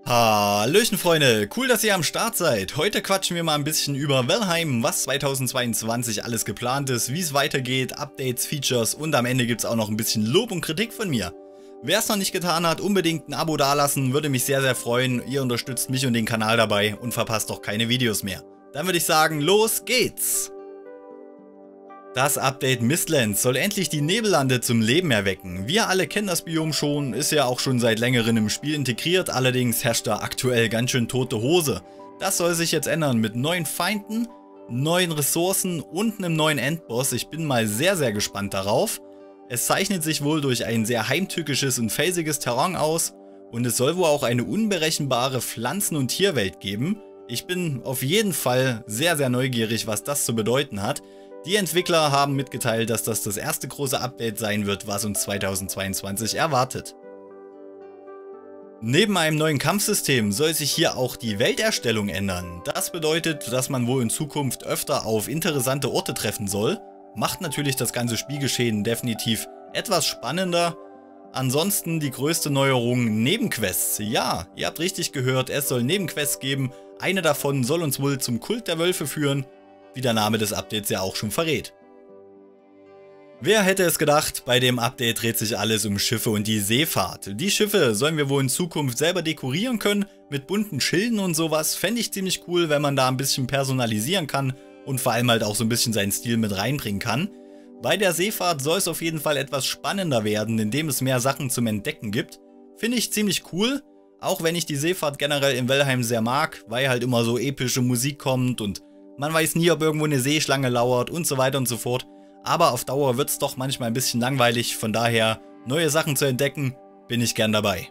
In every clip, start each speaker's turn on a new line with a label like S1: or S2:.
S1: Hallöchen Freunde, cool, dass ihr am Start seid. Heute quatschen wir mal ein bisschen über Valheim, was 2022 alles geplant ist, wie es weitergeht, Updates, Features und am Ende gibt es auch noch ein bisschen Lob und Kritik von mir. Wer es noch nicht getan hat, unbedingt ein Abo dalassen, würde mich sehr freuen. Ihr unterstützt mich und den Kanal dabei und verpasst auch keine Videos mehr. Dann würde ich sagen, los geht's! Das Update Mistlands soll endlich die Nebellande zum Leben erwecken. Wir alle kennen das Biom schon, ist ja auch schon seit längerem im Spiel integriert, allerdings herrscht da aktuell ganz schön tote Hose. Das soll sich jetzt ändern mit neuen Feinden, neuen Ressourcen und einem neuen Endboss. Ich bin mal sehr gespannt darauf. Es zeichnet sich wohl durch ein sehr heimtückisches und felsiges Terrain aus und es soll wohl auch eine unberechenbare Pflanzen- und Tierwelt geben. Ich bin auf jeden Fall sehr neugierig, was das zu bedeuten hat. Die Entwickler haben mitgeteilt, dass das das erste große Update sein wird, was uns 2022 erwartet. Neben einem neuen Kampfsystem soll sich hier auch die Welterstellung ändern. Das bedeutet, dass man wohl in Zukunft öfter auf interessante Orte treffen soll. Macht natürlich das ganze Spielgeschehen definitiv etwas spannender. Ansonsten die größte Neuerung: Nebenquests. Ja, ihr habt richtig gehört, es soll Nebenquests geben. Eine davon soll uns wohl zum Kult der Wölfe führen, wie der Name des Updates ja auch schon verrät. Wer hätte es gedacht, bei dem Update dreht sich alles um Schiffe und die Seefahrt. Die Schiffe sollen wir wohl in Zukunft selber dekorieren können, mit bunten Schilden und sowas. Fände ich ziemlich cool, wenn man da ein bisschen personalisieren kann und vor allem halt auch so ein bisschen seinen Stil mit reinbringen kann. Bei der Seefahrt soll es auf jeden Fall etwas spannender werden, indem es mehr Sachen zum Entdecken gibt. Finde ich ziemlich cool, auch wenn ich die Seefahrt generell in Valheim sehr mag, weil halt immer so epische Musik kommt und man weiß nie, ob irgendwo eine Seeschlange lauert und so weiter und so fort. Aber auf Dauer wird es doch manchmal ein bisschen langweilig, von daher neue Sachen zu entdecken, bin ich gern dabei.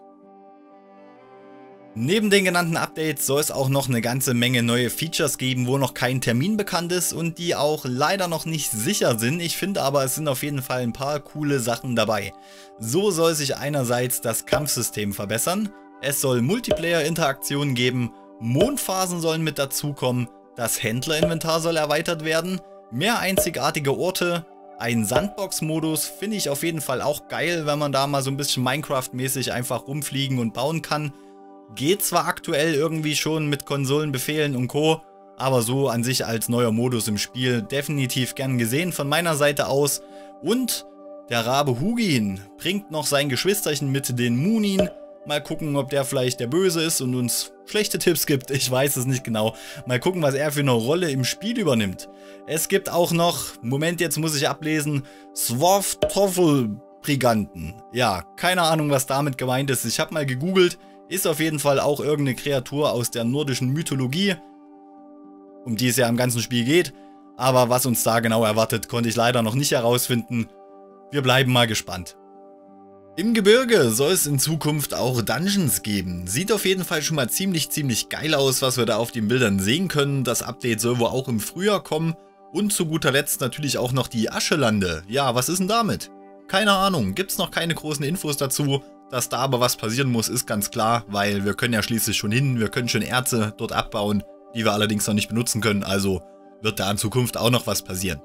S1: Neben den genannten Updates soll es auch noch eine ganze Menge neue Features geben, wo noch kein Termin bekannt ist und die auch leider noch nicht sicher sind. Ich finde aber, es sind auf jeden Fall ein paar coole Sachen dabei. So soll sich einerseits das Kampfsystem verbessern, es soll Multiplayer-Interaktionen geben, Mondphasen sollen mit dazukommen, das Händlerinventar soll erweitert werden, mehr einzigartige Orte, ein Sandbox-Modus finde ich auf jeden Fall auch geil, wenn man da mal so ein bisschen Minecraft-mäßig einfach rumfliegen und bauen kann. Geht zwar aktuell irgendwie schon mit Konsolenbefehlen und Co., aber so an sich als neuer Modus im Spiel definitiv gern gesehen von meiner Seite aus. Und der Rabe Hugin bringt noch sein Geschwisterchen mit, den Munin. Mal gucken, ob der vielleicht der Böse ist und uns schlechte Tipps gibt. Ich weiß es nicht genau. Mal gucken, was er für eine Rolle im Spiel übernimmt. Es gibt auch noch, Moment, jetzt muss ich ablesen, Swavtoffelbriganten. Ja, keine Ahnung, was damit gemeint ist. Ich habe mal gegoogelt. Ist auf jeden Fall auch irgendeine Kreatur aus der nordischen Mythologie, um die es ja im ganzen Spiel geht. Aber was uns da genau erwartet, konnte ich leider noch nicht herausfinden. Wir bleiben mal gespannt. Im Gebirge soll es in Zukunft auch Dungeons geben. Sieht auf jeden Fall schon mal ziemlich geil aus, was wir da auf den Bildern sehen können. Das Update soll wohl auch im Frühjahr kommen. Und zu guter Letzt natürlich auch noch die Aschelande. Ja, was ist denn damit? Keine Ahnung, gibt es noch keine großen Infos dazu. Dass da aber was passieren muss, ist ganz klar, weil wir können ja schließlich schon hin. Wir können schon Erze dort abbauen, die wir allerdings noch nicht benutzen können. Also wird da in Zukunft auch noch was passieren.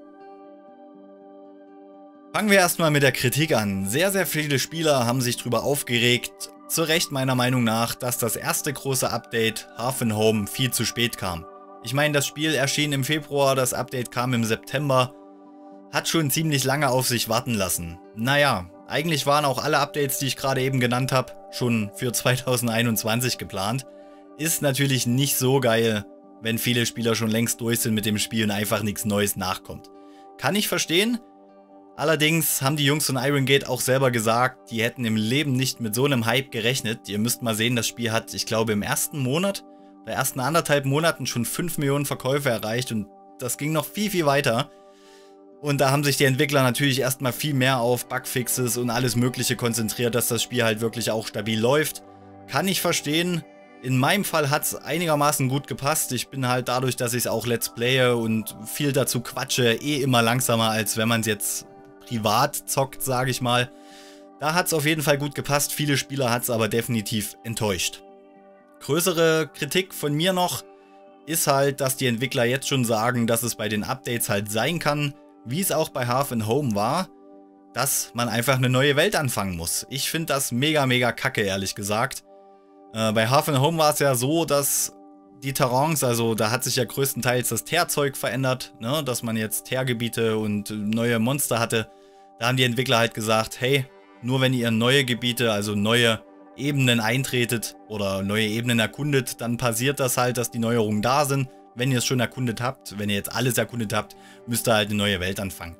S1: Fangen wir erstmal mit der Kritik an. Sehr viele Spieler haben sich darüber aufgeregt, zu Recht meiner Meinung nach, dass das erste große Update Hearth & Home viel zu spät kam. Ich meine, das Spiel erschien im Februar, das Update kam im September, hat schon ziemlich lange auf sich warten lassen. Naja, eigentlich waren auch alle Updates, die ich gerade eben genannt habe, schon für 2021 geplant. Ist natürlich nicht so geil, wenn viele Spieler schon längst durch sind mit dem Spiel und einfach nichts Neues nachkommt. Kann ich verstehen. Allerdings haben die Jungs von Iron Gate auch selber gesagt, die hätten im Leben nicht mit so einem Hype gerechnet. Ihr müsst mal sehen, das Spiel hat, ich glaube, im ersten Monat, oder ersten anderthalb Monaten schon 5 Millionen Verkäufe erreicht und das ging noch viel weiter. Und da haben sich die Entwickler natürlich erstmal viel mehr auf Bugfixes und alles Mögliche konzentriert, dass das Spiel halt wirklich auch stabil läuft. Kann ich verstehen. In meinem Fall hat es einigermaßen gut gepasst. Ich bin halt dadurch, dass ich es auch Let's Playe und viel dazu quatsche, immer langsamer, als wenn man es jetzt privat zockt, sage ich mal. Da hat es auf jeden Fall gut gepasst. Viele Spieler hat es aber definitiv enttäuscht. Größere Kritik von mir noch ist halt, dass die Entwickler jetzt schon sagen, dass es bei den Updates halt sein kann, wie es auch bei Hearth & Home war, dass man einfach eine neue Welt anfangen muss. Ich finde das mega kacke, ehrlich gesagt. Bei Hearth and Home war es ja so, dass die Terrains, also da hat sich ja größtenteils das Teerzeug verändert, ne? Dass man jetzt Teergebiete und neue Monster hatte. Da haben die Entwickler halt gesagt, hey, nur wenn ihr neue Gebiete, also neue Ebenen eintretet oder neue Ebenen erkundet, dann passiert das halt, dass die Neuerungen da sind. Wenn ihr es schon erkundet habt, wenn ihr jetzt alles erkundet habt, müsst ihr halt eine neue Welt anfangen.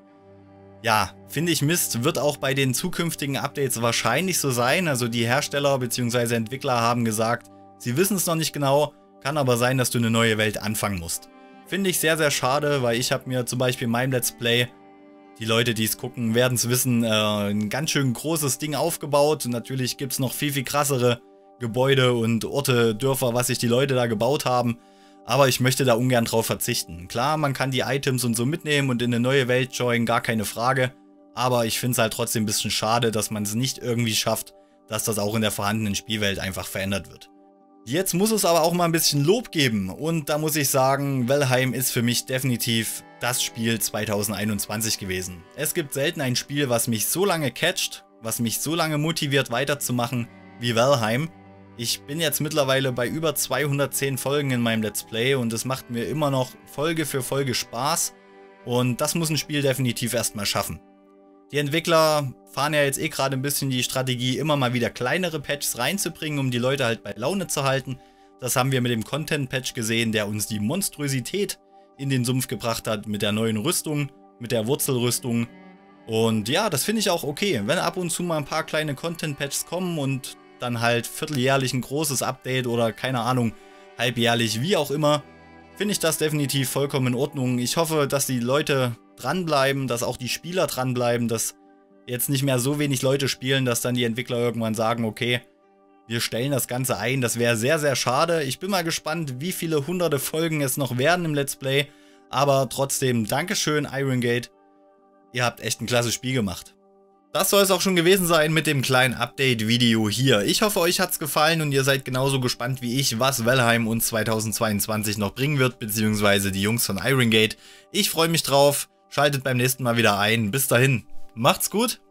S1: Ja, finde ich Mist, wird auch bei den zukünftigen Updates wahrscheinlich so sein. Also die Hersteller bzw. Entwickler haben gesagt, sie wissen es noch nicht genau, kann aber sein, dass du eine neue Welt anfangen musst. Finde ich sehr, sehr schade, weil ich habe mir zum Beispiel in meinem Let's Play, die Leute, die es gucken, werden es wissen, ein ganz schön großes Ding aufgebaut. Und natürlich gibt es noch viel, viel krassere Gebäude und Orte, Dörfer, was sich die Leute da gebaut haben. Aber ich möchte da ungern drauf verzichten. Klar, man kann die Items und so mitnehmen und in eine neue Welt joinen, gar keine Frage. Aber ich finde es halt trotzdem ein bisschen schade, dass man es nicht irgendwie schafft, dass das auch in der vorhandenen Spielwelt einfach verändert wird. Jetzt muss es aber auch mal ein bisschen Lob geben. Und da muss ich sagen, Valheim ist für mich definitiv das Spiel 2021 gewesen. Es gibt selten ein Spiel, was mich so lange catcht, was mich so lange motiviert weiterzumachen wie Valheim. Ich bin jetzt mittlerweile bei über 210 Folgen in meinem Let's Play und es macht mir immer noch Folge für Folge Spaß und das muss ein Spiel definitiv erstmal schaffen. Die Entwickler fahren ja jetzt eh gerade ein bisschen die Strategie, immer mal wieder kleinere Patches reinzubringen, um die Leute halt bei Laune zu halten. Das haben wir mit dem Content-Patch gesehen, der uns die Monstrosität in den Sumpf gebracht hat, mit der neuen Rüstung, mit der Wurzelrüstung. Und ja, das finde ich auch okay, wenn ab und zu mal ein paar kleine Content-Patches kommen und dann halt vierteljährlich ein großes Update oder keine Ahnung, halbjährlich, wie auch immer, finde ich das definitiv vollkommen in Ordnung. Ich hoffe, dass die Leute dranbleiben, dass auch die Spieler dranbleiben, dass jetzt nicht mehr so wenig Leute spielen, dass dann die Entwickler irgendwann sagen, okay, wir stellen das Ganze ein. Das wäre sehr, sehr schade. Ich bin mal gespannt, wie viele hunderte Folgen es noch werden im Let's Play. Aber trotzdem, Dankeschön, Iron Gate. Ihr habt echt ein klasse Spiel gemacht. Das soll es auch schon gewesen sein mit dem kleinen Update-Video hier. Ich hoffe, euch hat's gefallen und ihr seid genauso gespannt wie ich, was Valheim uns 2022 noch bringen wird, beziehungsweise die Jungs von Iron Gate. Ich freue mich drauf. Schaltet beim nächsten Mal wieder ein. Bis dahin, macht's gut.